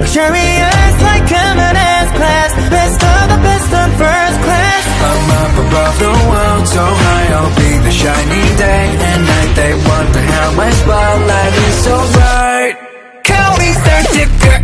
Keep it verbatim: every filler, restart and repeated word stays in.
luxurious like coming as class. Best of the best on first class. I'm up above the world, so high I'll be the shiny day and night. They wonder how my spotlight is so bright. Call me Thirsty Girl.